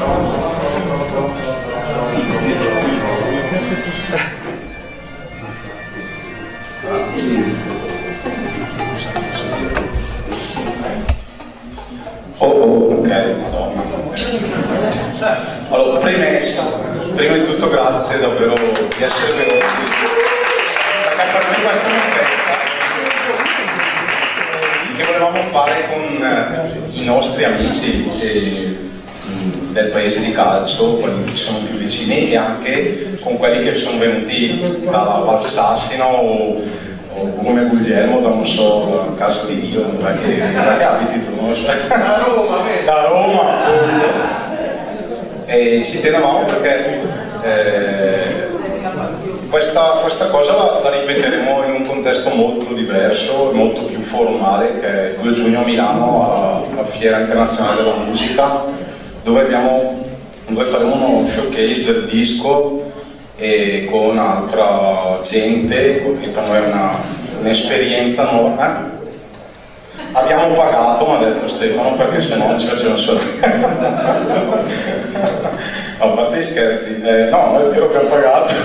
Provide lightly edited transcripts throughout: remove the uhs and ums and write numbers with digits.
Ok, insomma. Allora, premessa, prima di tutto grazie davvero di essere venuti, perché per me questa è una festa che volevamo fare con i nostri amici del paese di calcio, quelli che sono più vicini, e anche con quelli che sono venuti dalla Valsassina o come Guglielmo da non so, casa di Dio, da che abiti tu, non lo so. Da Roma, da Roma, appunto. E ci tenevamo perché questa cosa la ripeteremo in un contesto molto diverso e molto più formale, che è il 2 giugno a Milano, alla Fiera Internazionale della Musica, dove faremo uno showcase del disco e con altra gente, che per noi è un'esperienza nuova. Abbiamo pagato, mi ha detto Stefano, perché se no non ci facevano solo. A parte gli scherzi, no, è vero che ho pagato.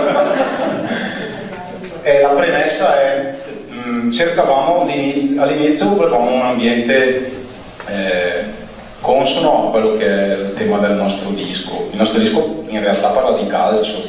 E la premessa è, cercavamo all'inizio volevamo un ambiente consono a quello che è il tema del nostro disco. Il nostro disco in realtà parla di calcio,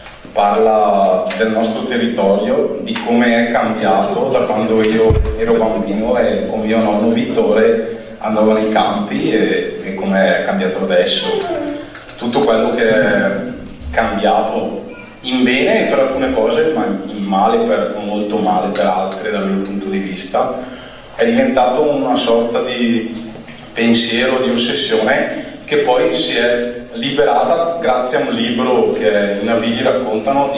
parla del nostro territorio, di come è cambiato da quando io ero bambino e con mio nonno Vittore andavo nei campi e come è cambiato adesso. Tutto quello che è cambiato in bene per alcune cose, ma in male, molto male per altre dal mio punto di vista. È diventato una sorta di pensiero, di ossessione, che poi si è liberata grazie a un libro che i Navigli raccontano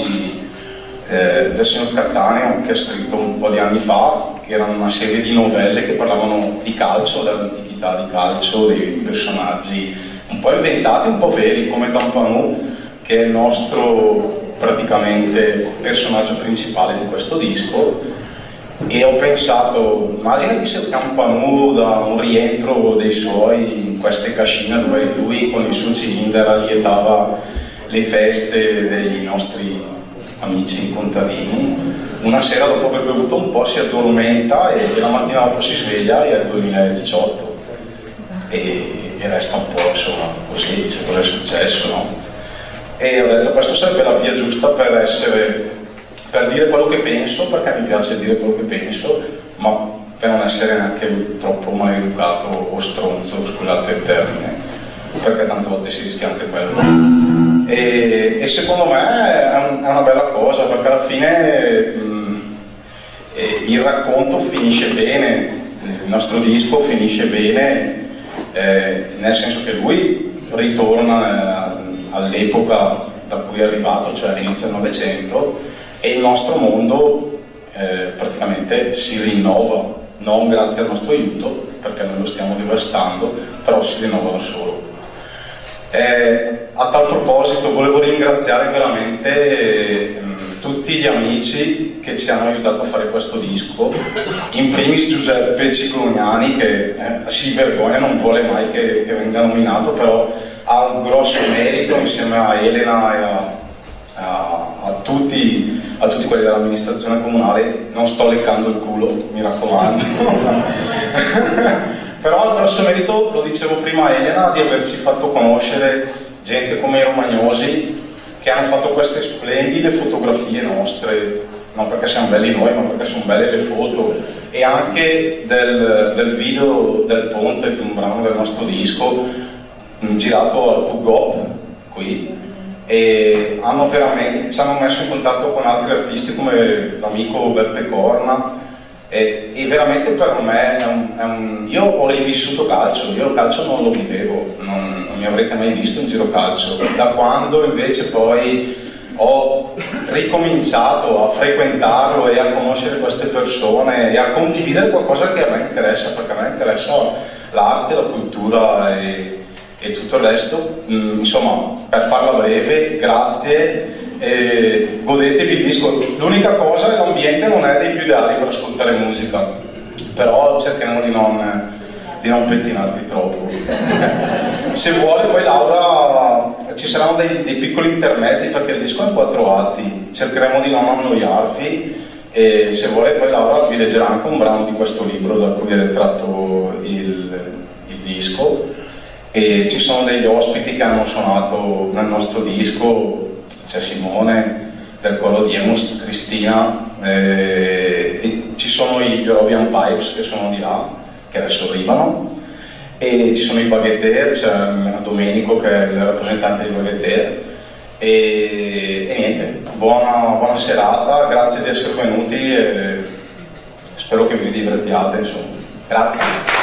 del signor Cattaneo, che ha scritto un po' di anni fa, che erano una serie di novelle che parlavano di calcio, dell'antichità di calcio, dei personaggi un po' inventati, un po' veri, come Campanù, che è il nostro praticamente personaggio principale di questo disco. E ho pensato, immaginati se Campanù, da un rientro dei suoi in queste cascine dove lui con il suo cilindro allietava le feste dei nostri amici contadini, una sera dopo aver bevuto un po' si addormenta e la mattina dopo si sveglia e è il 2018 e resta un po', insomma, così, dice cosa è successo, no? E ho detto questa sarebbe la via giusta per dire quello che penso, perché mi piace dire quello che penso, ma per non essere neanche troppo maleducato o stronzo, scusate il termine, perché tante volte si rischia anche quello. E secondo me è una bella cosa, perché alla fine il racconto finisce bene, il nostro disco finisce bene, nel senso che lui ritorna all'epoca da cui è arrivato, cioè all'inizio del Novecento, e il nostro mondo praticamente si rinnova, non grazie al nostro aiuto, perché noi lo stiamo devastando, però si rinnova da solo. A tal proposito volevo ringraziare veramente tutti gli amici che ci hanno aiutato a fare questo disco, in primis Giuseppe Cicloniani, che si vergogna, non vuole mai che venga nominato, però ha un grosso merito insieme a Elena e a tutti quelli dell'amministrazione comunale. Non sto leccando il culo, mi raccomando. Però il grosso merito, lo dicevo prima a Elena, di averci fatto conoscere gente come i romagnosi, che hanno fatto queste splendide fotografie nostre, non perché siamo belli noi, ma perché sono belle le foto, e anche del video del ponte, di un brano del nostro disco, girato al Pugop, qui. E ci hanno messo in contatto con altri artisti come l'amico Beppe Corna, e veramente per me io ho rivissuto calcio, io il calcio non lo vivevo, non mi avrete mai visto in giro calcio, da quando invece poi ho ricominciato a frequentarlo e a conoscere queste persone e a condividere qualcosa che a me interessa, perché a me interessa l'arte, la cultura e tutto il resto. Insomma, per farla breve, grazie, godetevi il disco. L'unica cosa è che l'ambiente non è dei più ideali per ascoltare musica, però cerchiamo di non di non pettinarvi troppo. Se vuole poi Laura, ci saranno dei piccoli intermezzi perché il disco è in 4 atti, cercheremo di non annoiarvi e se vuole poi Laura vi leggerà anche un brano di questo libro da cui è tratto il disco, e ci sono degli ospiti che hanno suonato nel nostro disco, c'è Simone del coro di Emus, Cristina, e ci sono gli European Pipes che sono di là, che adesso arrivano, e ci sono i Baguetter, c'è Domenico che è il rappresentante dei Baguetter, e niente, buona serata, grazie di essere venuti e spero che vi divertiate, insomma. Grazie.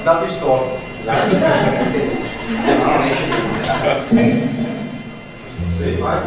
da pistola. Sì, vai.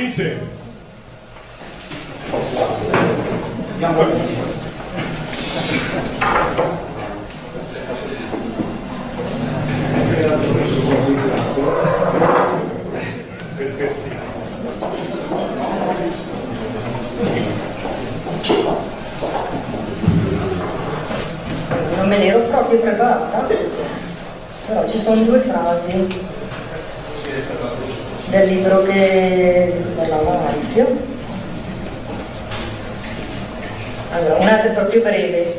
Alice. Non me l'ero proprio preparata, però ci sono due frasi del libro che parlava Alfio. Allora, una è proprio breve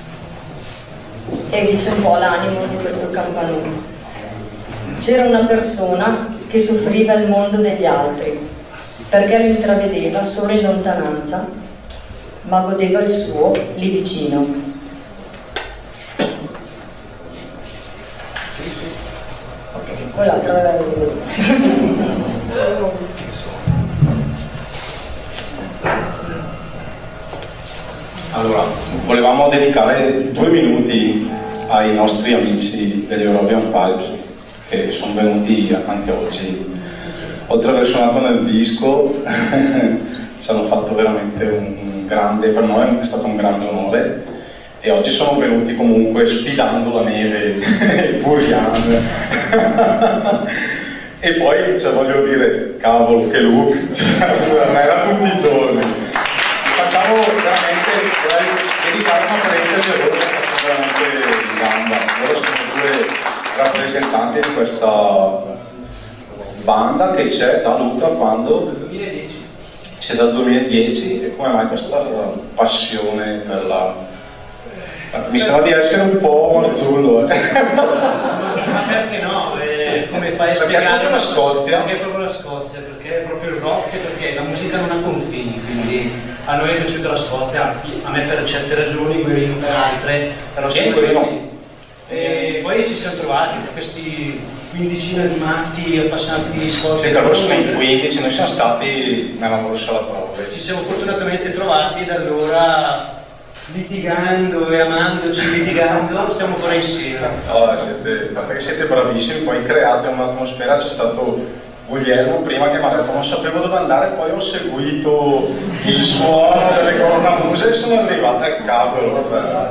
e dice un po' l'animo di questo campanile. C'era una persona che soffriva il mondo degli altri perché lo intravedeva solo in lontananza, ma godeva il suo lì vicino. Quell'altra Allora, volevamo dedicare 2 minuti ai nostri amici degli European Pipes che sono venuti anche oggi. Oltre ad aver suonato nel disco, ci hanno fatto veramente un grande, per noi è stato un grande onore, e oggi sono venuti comunque sfidando la neve, il Burian. E poi, cioè, voglio dire, cavolo, che look, cioè, non era tutti i giorni. Facciamo veramente, vorrei dedicare una parentesi a loro che facciamo veramente in gamba. Loro sono 2 rappresentanti di questa banda che c'è da Luca quando? 2010. C'è dal 2010, e come mai questa passione per la... Mi sembra di essere un po' Marzullo. Ma perché no? Come fai a spiegare la Scozia? Perché è proprio la Scozia, perché è proprio il rock, perché la musica non ha confini, quindi a noi è piaciuta la Scozia, a me per certe ragioni, Guerino per altre, però e poi ci siamo trovati questi 15 di matti appassionati di Scozia. Sì, che loro sono in 15, noi siamo stati nella borsa alla prova. Ci siamo fortunatamente trovati, da allora litigando e amandoci, litigando, stiamo ancora insieme. Oh, siete bravissimi, poi create un'atmosfera. C'è stato Guglielmo prima che mi ha detto non sapevo dove andare, poi ho seguito il suono delle cornamuse e sono arrivata al cavolo.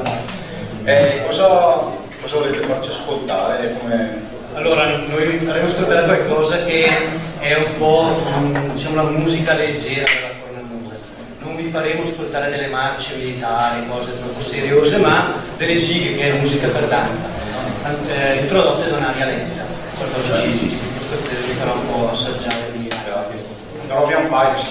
Cosa volete farci ascoltare? Allora, noi faremo ascoltare qualcosa che è un po', diciamo, la musica leggera della cornamusa. Non vi faremo ascoltare delle marce militari, cose troppo seriose, ma delle gighe, che è la musica per danza, introdotte da un'aria lenta, qualcosa di scozzese, vi farò un po' assaggiare di grazie. European Pipes.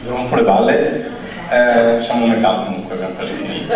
rompo le balle, siamo a metà comunque, abbiamo quasi finito.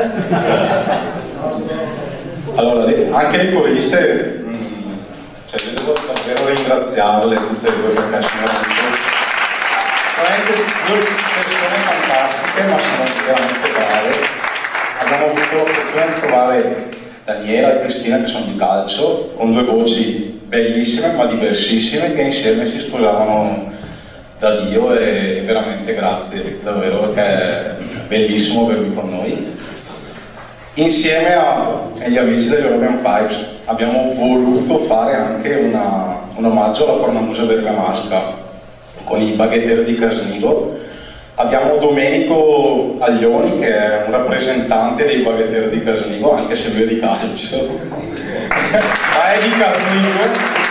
Allora, anche le coriste, cioè, io devo davvero ringraziarle tutte e due perché sono veramente due persone fantastiche, ma sono veramente brave. Abbiamo avuto la fortuna di trovare Daniela e Cristina, che sono di calcio, con due voci bellissime ma diversissime, che insieme si sposavano da Dio, e veramente grazie davvero, perché è bellissimo avervi con noi. Insieme agli amici degli European Pipes abbiamo voluto fare anche un omaggio alla cornamusa bergamasca con i baghetteri di Casnigo. Abbiamo Domenico Aglioni, che è un rappresentante dei baghetteri di Casnigo, anche se lui è di calcio, ma è di Casnigo.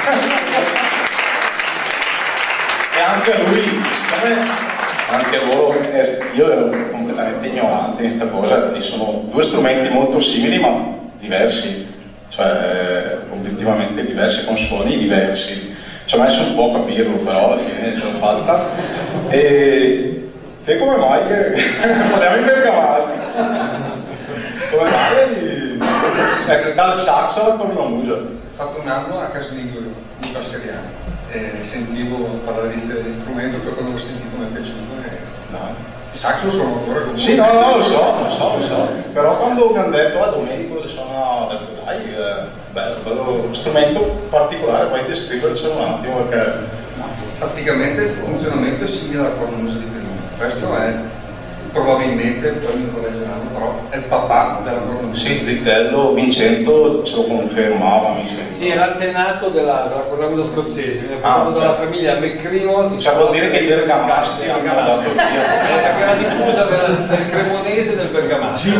E anche lui, siccome anche loro, io ero completamente ignorante in questa cosa, e sono due strumenti molto simili ma diversi, cioè obiettivamente diversi, con suoni diversi. Ci ho messo un po' a capirlo, però alla fine ce l'ho fatta. E te come mai parliamo in bergamasco? Come mai? Ecco, dal saxo alla cornamusa. Ho fatto un anno a Casnigo, in Passeriano, e sentivo parlare di questo strumento, che quando l'ho sentito mi è piaciuto. Il saxo sono ancora comunque. Sì, no, lo so. Però quando mi hanno detto Domenico sono, ho detto dai, bello strumento particolare, puoi descrivercelo un attimo, perché Praticamente il funzionamento è simile alla cornamusa di Pelino. Questo è probabilmente, poi mi correggeranno, però è il papà della cornamusa. sì, Zitello Vincenzo ce lo confermava, mi sembra. Sì, è l'antenato della cornamusa scozzese, viene portato dalla famiglia McCrimmon. Cioè vuol dire che i bergamaschi hanno dato via. È la diffusa del cremonese e del bergamasco.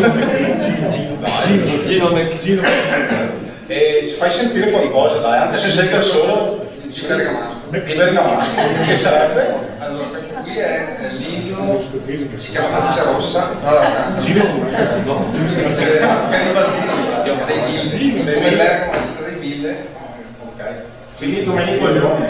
Gino McCrimmon. E ci fai sentire qualcosa, dai, anche se sei da solo. Di bergamasco. Di bergamasco, che sarebbe? Allora, questo qui è l'indio, si chiama Mancia Rossa, dei Ville, come Bergamo è stato dei Ville. Ok. Quindi Domenico Aglioni.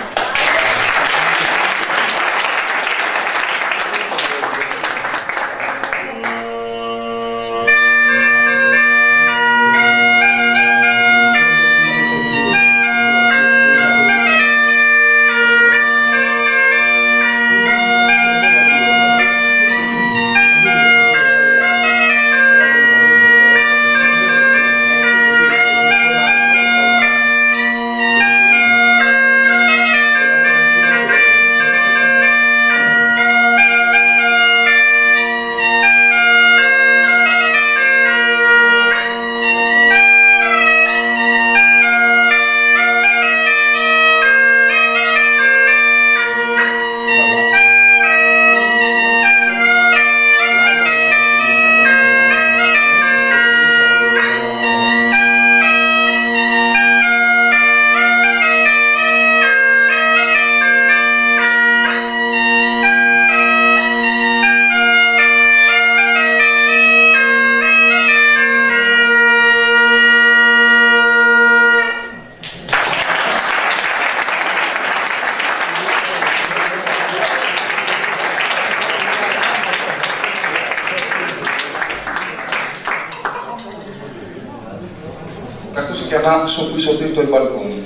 Questo si chiama Sono qui sotto i tuoi balconi.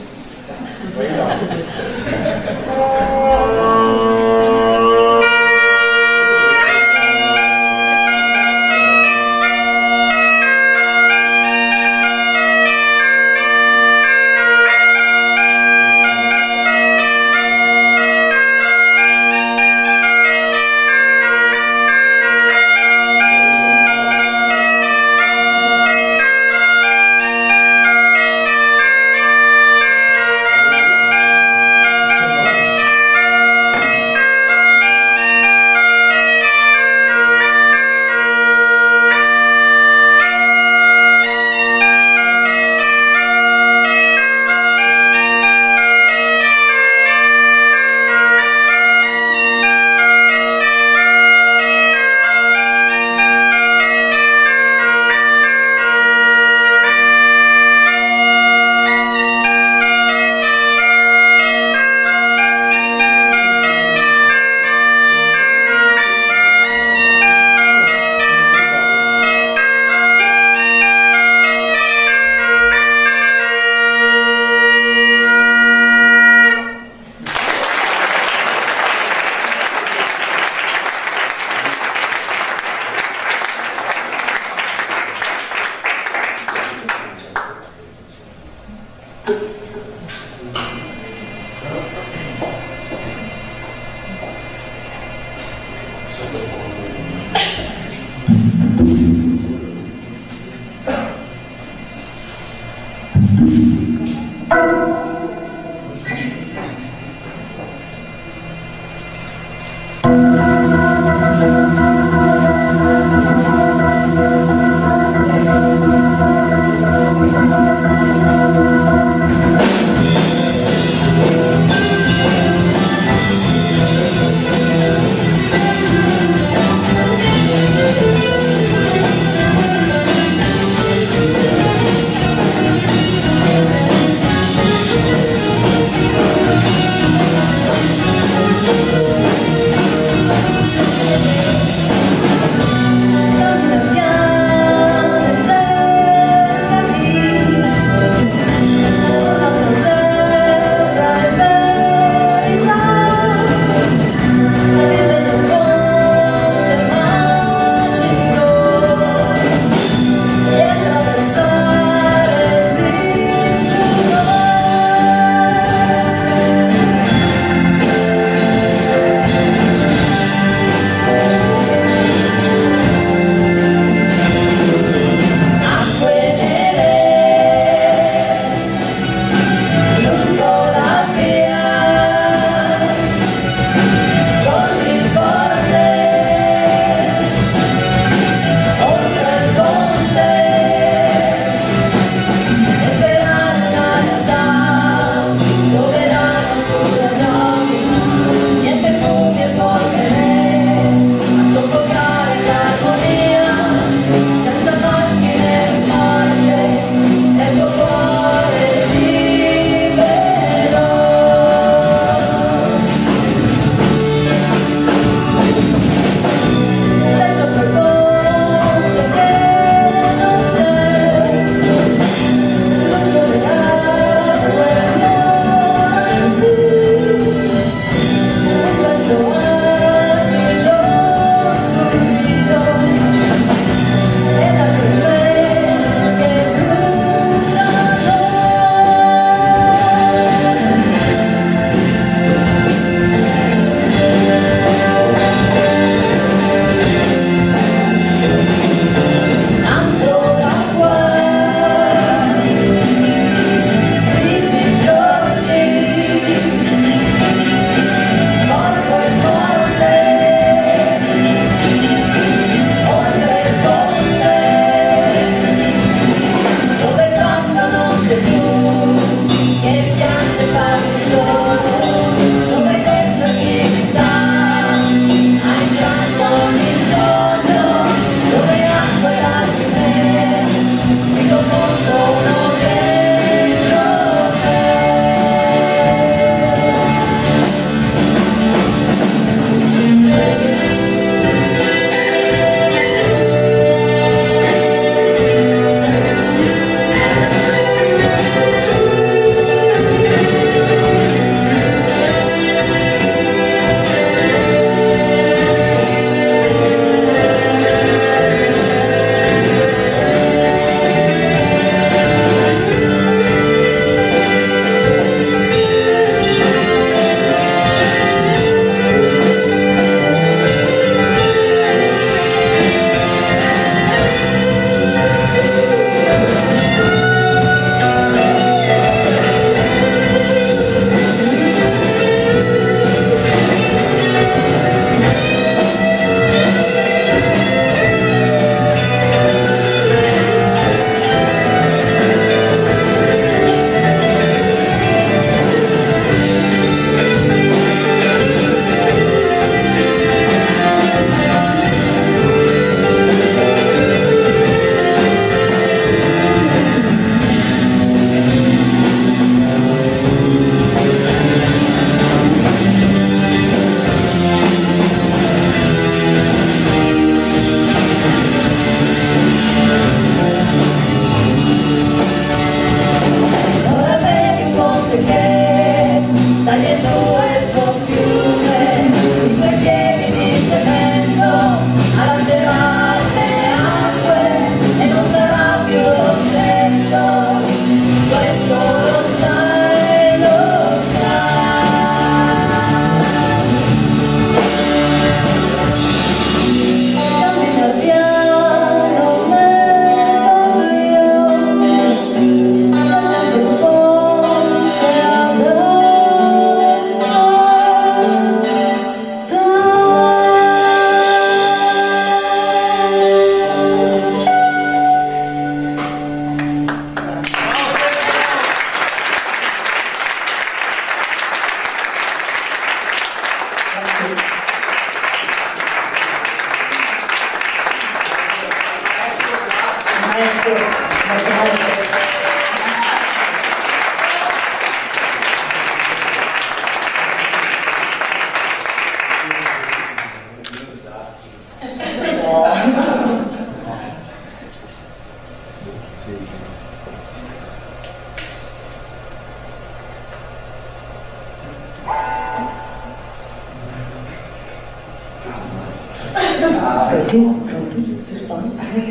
Pronti? Si spawna?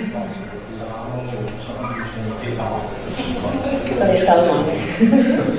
Sono le scalmane.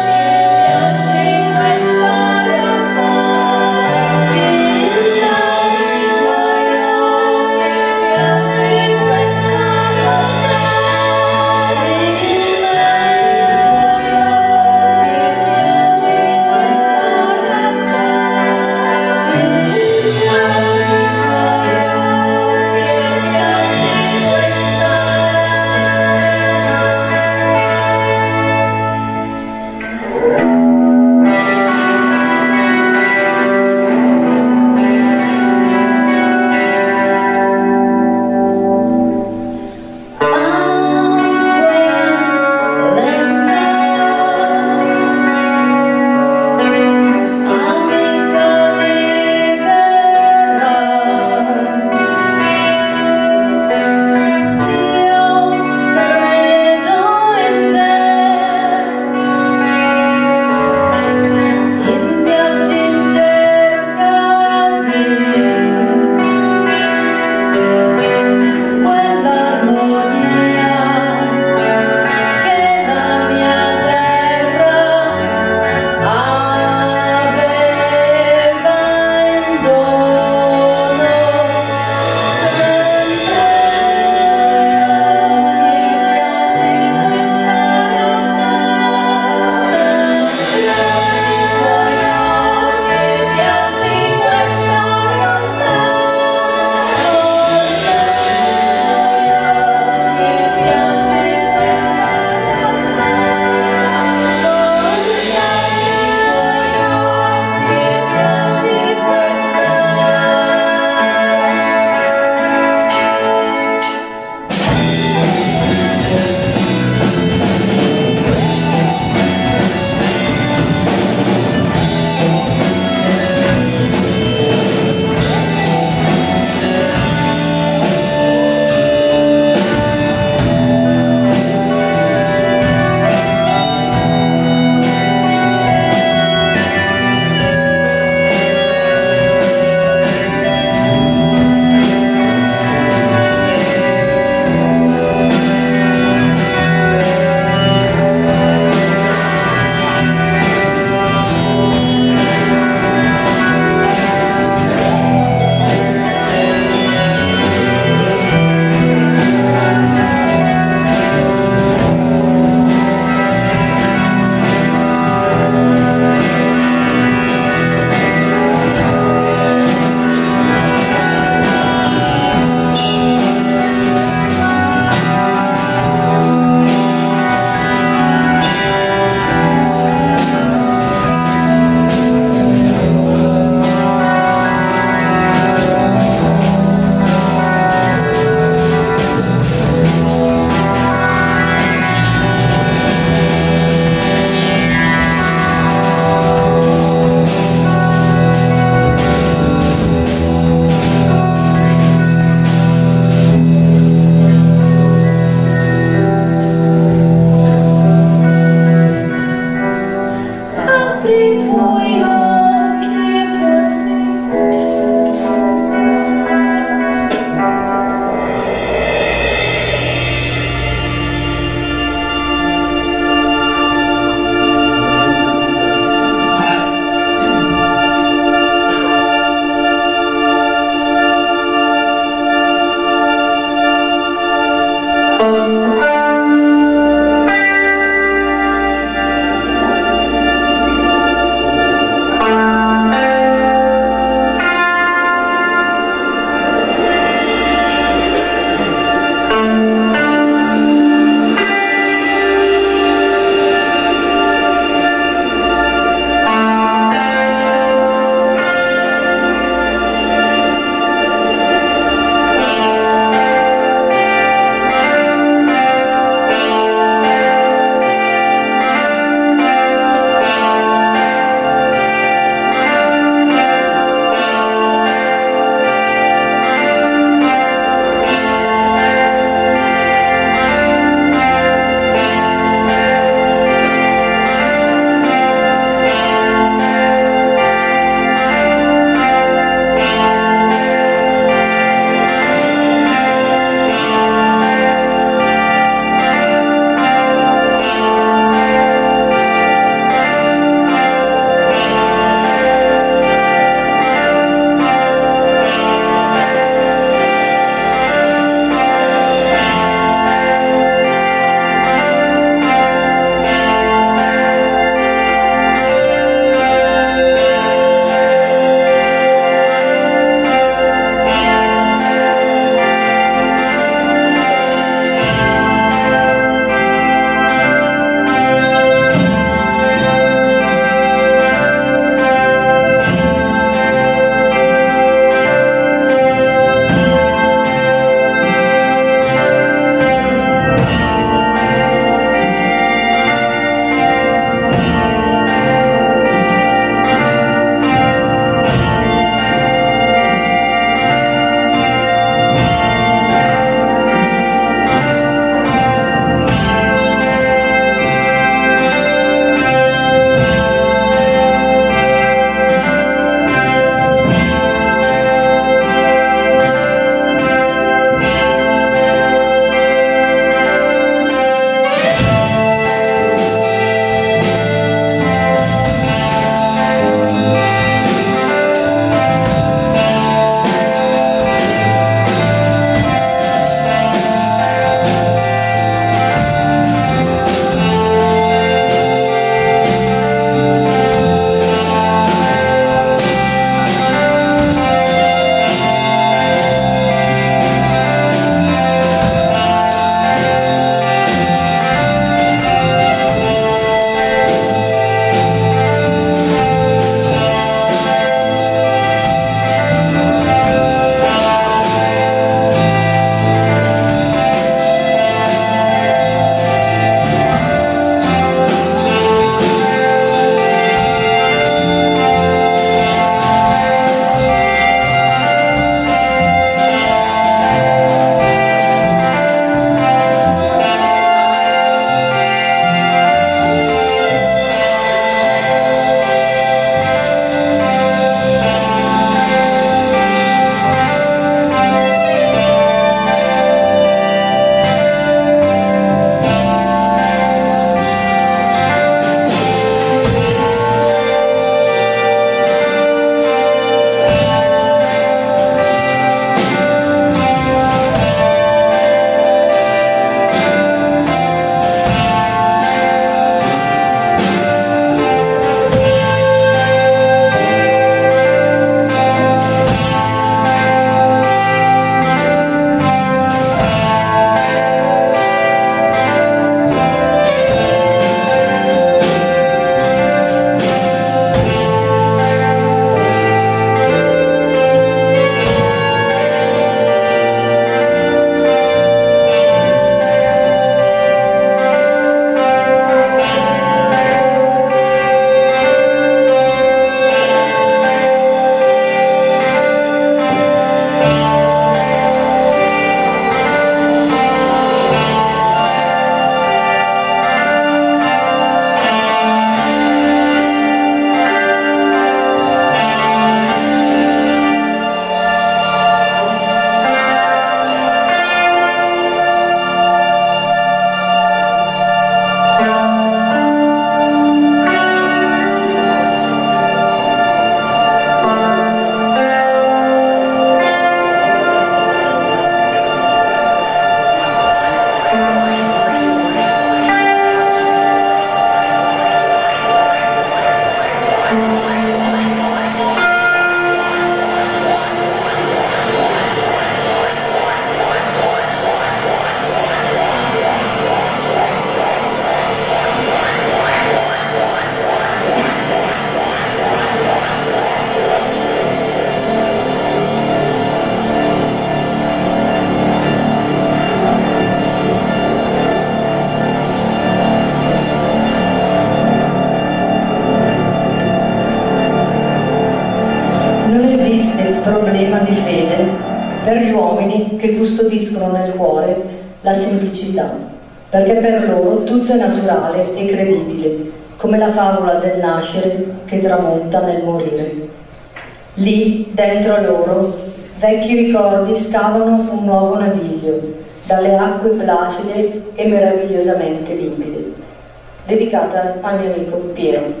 per gli uomini che custodiscono nel cuore la semplicità, perché per loro tutto è naturale e credibile, come la favola del nascere che tramonta nel morire. Lì, dentro a loro, vecchi ricordi scavano un nuovo naviglio, dalle acque placide e meravigliosamente limpide. Dedicata al mio amico Piero.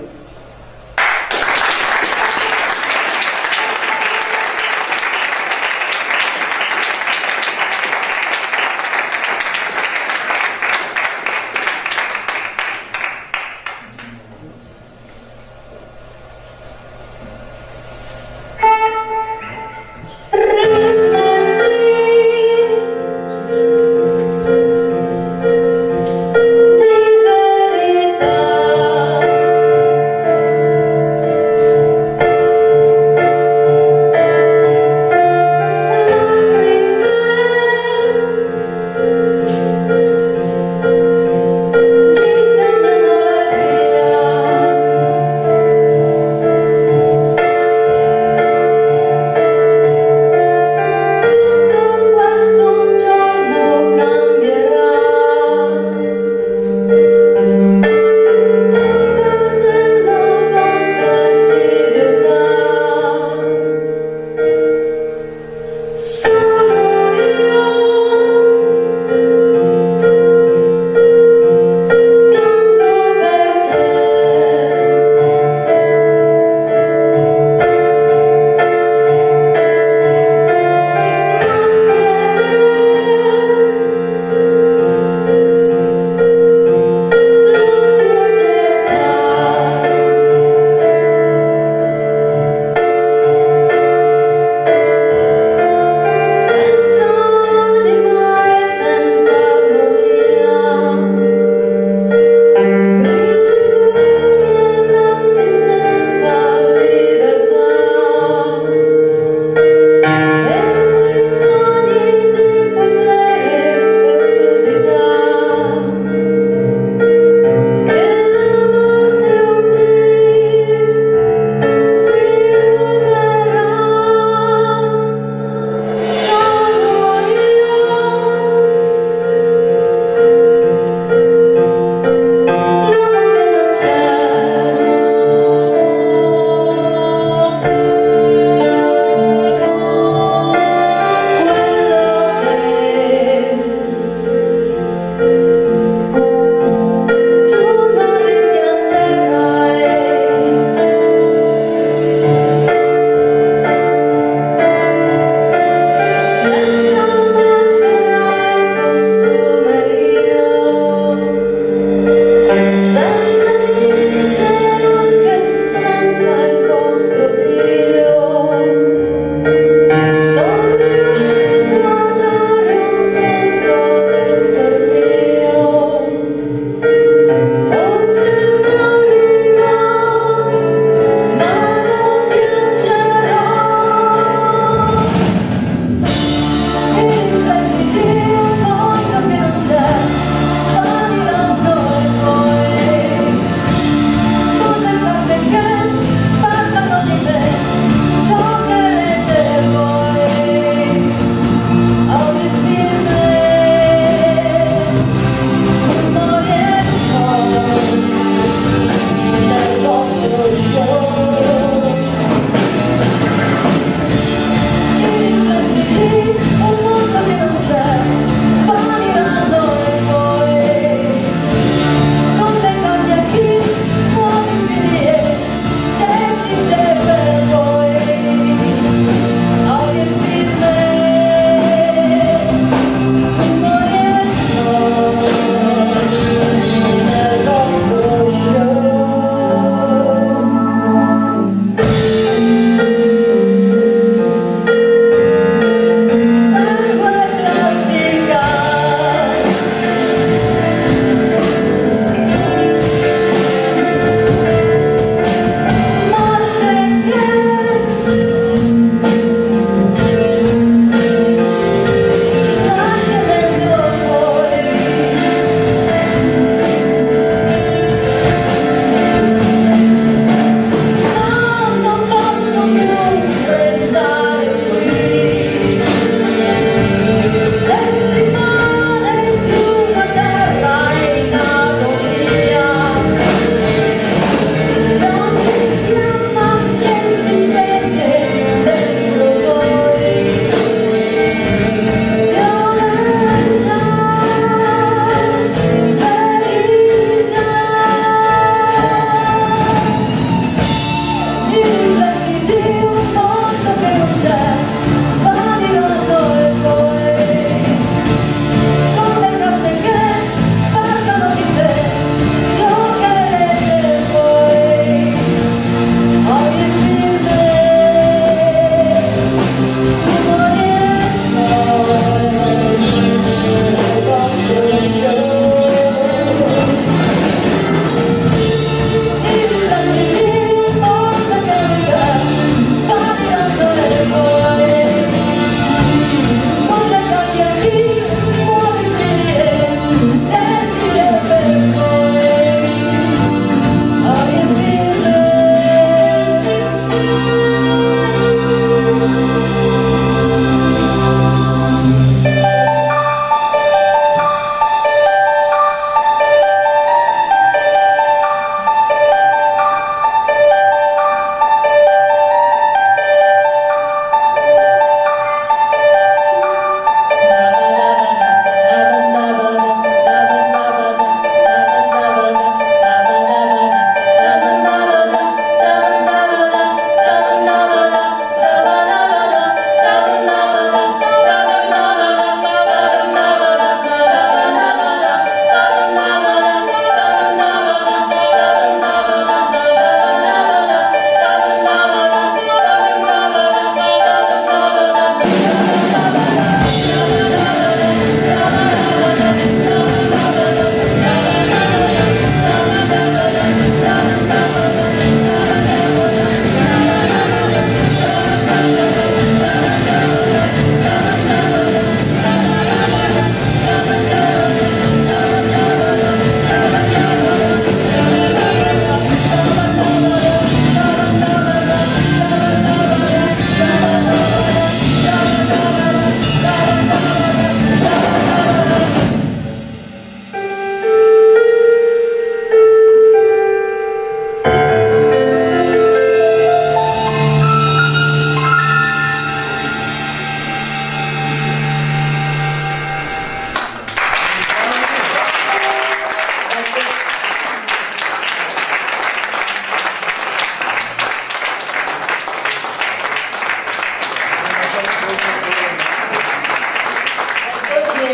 Di verità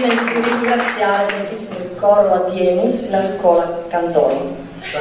sento di ringraziare tantissimo il coro Adiemus e la scuola Cantorum.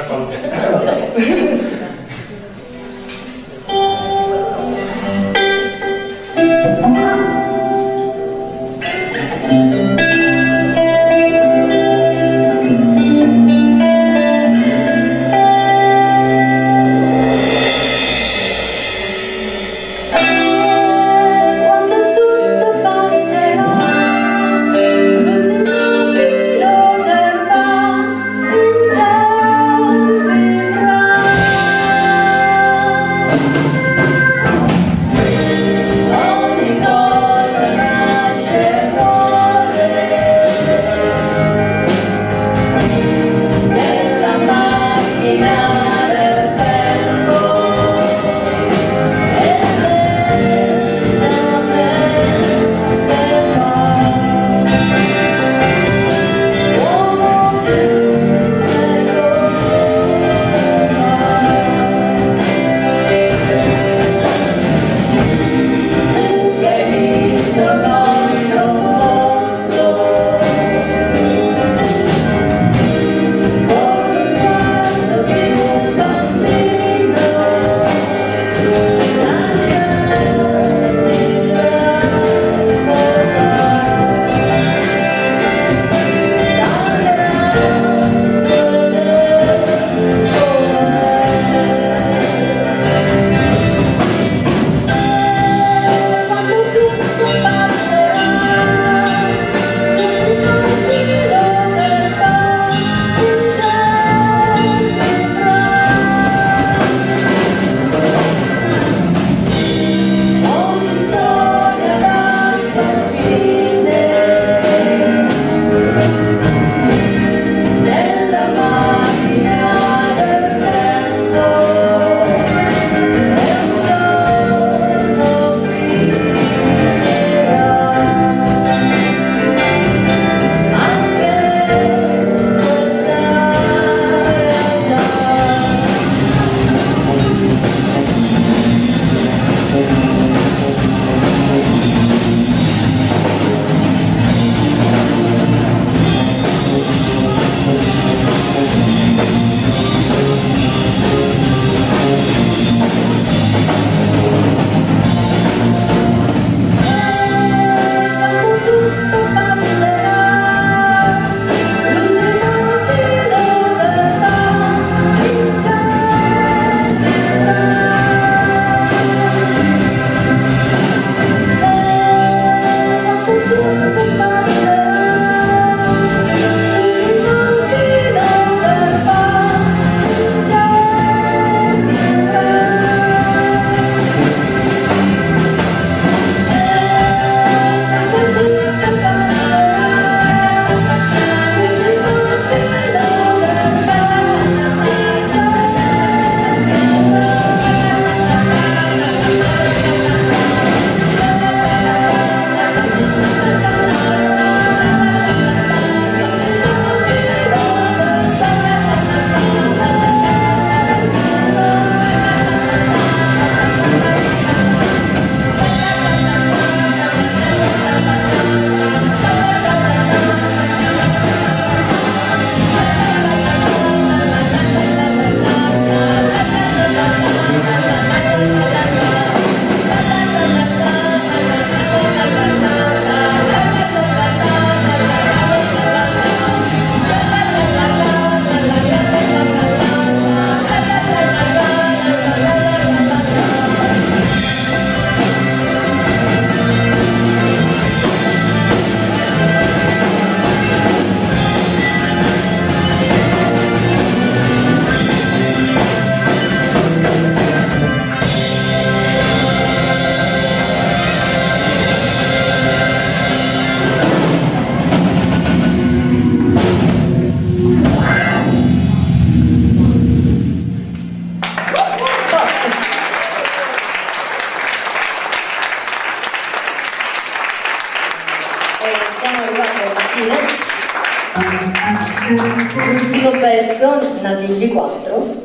L'ultimo pezzo, Navigli 4,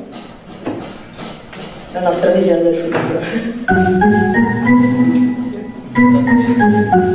la nostra visione del futuro.